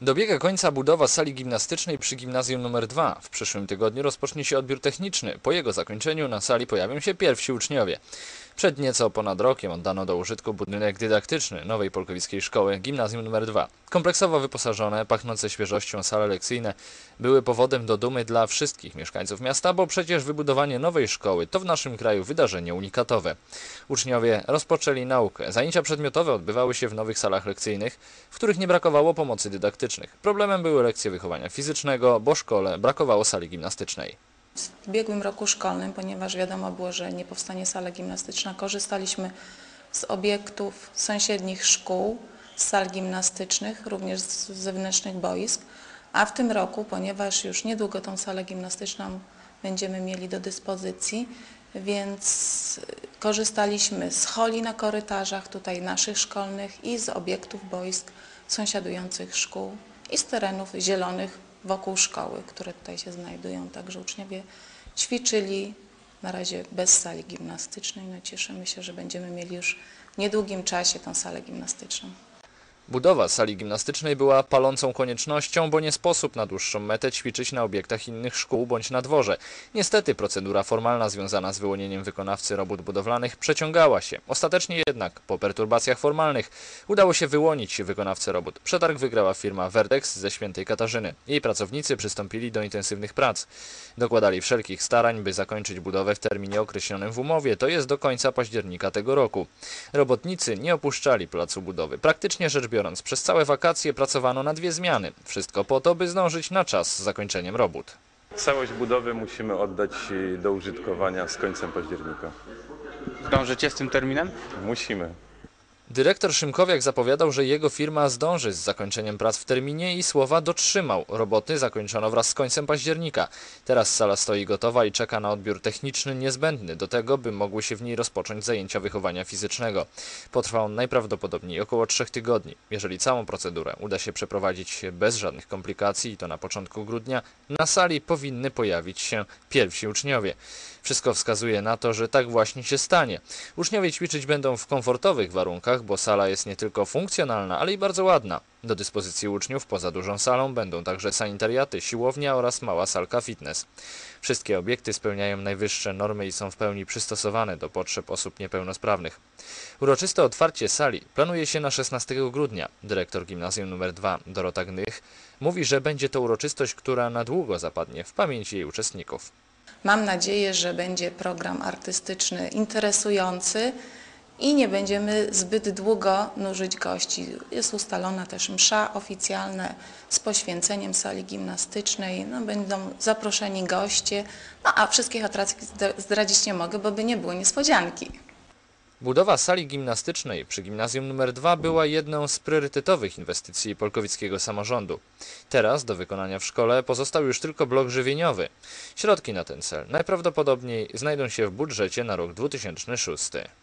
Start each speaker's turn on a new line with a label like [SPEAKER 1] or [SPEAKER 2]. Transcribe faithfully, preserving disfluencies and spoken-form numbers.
[SPEAKER 1] Dobiega końca budowa sali gimnastycznej przy gimnazjum nr dwa. W przyszłym tygodniu rozpocznie się odbiór techniczny. Po jego zakończeniu na sali pojawią się pierwsi uczniowie. Przed nieco ponad rokiem oddano do użytku budynek dydaktyczny nowej polkowickiej szkoły gimnazjum nr dwa. Kompleksowo wyposażone, pachnące świeżością sale lekcyjne były powodem do dumy dla wszystkich mieszkańców miasta, bo przecież wybudowanie nowej szkoły to w naszym kraju wydarzenie unikatowe. Uczniowie rozpoczęli naukę. Zajęcia przedmiotowe odbywały się w nowych salach lekcyjnych, w których nie brakowało pomocy dydaktycznych. Problemem były lekcje wychowania fizycznego, bo szkole brakowało sali gimnastycznej.
[SPEAKER 2] W ubiegłym roku szkolnym, ponieważ wiadomo było, że nie powstanie sala gimnastyczna, korzystaliśmy z obiektów sąsiednich szkół, z sal gimnastycznych, również z zewnętrznych boisk, a w tym roku, ponieważ już niedługo tą salę gimnastyczną będziemy mieli do dyspozycji, więc korzystaliśmy z holi na korytarzach tutaj naszych szkolnych i z obiektów boisk sąsiadujących szkół i z terenów zielonych wokół szkoły, które tutaj się znajdują. Także uczniowie ćwiczyli na razie bez sali gimnastycznej. No cieszymy się, że będziemy mieli już w niedługim czasie tę salę gimnastyczną.
[SPEAKER 1] Budowa sali gimnastycznej była palącą koniecznością, bo nie sposób na dłuższą metę ćwiczyć na obiektach innych szkół bądź na dworze. Niestety procedura formalna związana z wyłonieniem wykonawcy robót budowlanych przeciągała się. Ostatecznie jednak, po perturbacjach formalnych, udało się wyłonić wykonawcę robót. Przetarg wygrała firma Vertex ze Świętej Katarzyny. Jej pracownicy przystąpili do intensywnych prac. Dokładali wszelkich starań, by zakończyć budowę w terminie określonym w umowie, to jest do końca października tego roku. Robotnicy nie opuszczali placu budowy. Praktycznie rzecz biorąc, przez całe wakacje pracowano na dwie zmiany. Wszystko po to, by zdążyć na czas z zakończeniem robót.
[SPEAKER 3] Całość budowy musimy oddać do użytkowania z końcem października.
[SPEAKER 4] Dążycie z tym terminem?
[SPEAKER 3] Musimy.
[SPEAKER 1] Dyrektor Szymkowiak zapowiadał, że jego firma zdąży z zakończeniem prac w terminie i słowa dotrzymał. Roboty zakończono wraz z końcem października. Teraz sala stoi gotowa i czeka na odbiór techniczny niezbędny do tego, by mogły się w niej rozpocząć zajęcia wychowania fizycznego. Potrwa on najprawdopodobniej około trzech tygodni. Jeżeli całą procedurę uda się przeprowadzić bez żadnych komplikacji, i to na początku grudnia, na sali powinny pojawić się pierwsi uczniowie. Wszystko wskazuje na to, że tak właśnie się stanie. Uczniowie ćwiczyć będą w komfortowych warunkach, bo sala jest nie tylko funkcjonalna, ale i bardzo ładna. Do dyspozycji uczniów poza dużą salą będą także sanitariaty, siłownia oraz mała salka fitness. Wszystkie obiekty spełniają najwyższe normy i są w pełni przystosowane do potrzeb osób niepełnosprawnych. Uroczyste otwarcie sali planuje się na szesnastego grudnia. Dyrektor gimnazjum nr dwa Dorota Gnych mówi, że będzie to uroczystość, która na długo zapadnie w pamięci jej uczestników.
[SPEAKER 2] Mam nadzieję, że będzie program artystyczny interesujący i nie będziemy zbyt długo nużyć gości. Jest ustalona też msza oficjalna z poświęceniem sali gimnastycznej. No, będą zaproszeni goście, no a wszystkich atrakcji zdradzić nie mogę, bo by nie było niespodzianki.
[SPEAKER 1] Budowa sali gimnastycznej przy gimnazjum nr dwa była jedną z priorytetowych inwestycji polkowickiego samorządu. Teraz do wykonania w szkole pozostał już tylko blok żywieniowy. Środki na ten cel najprawdopodobniej znajdą się w budżecie na rok dwa tysiące szósty.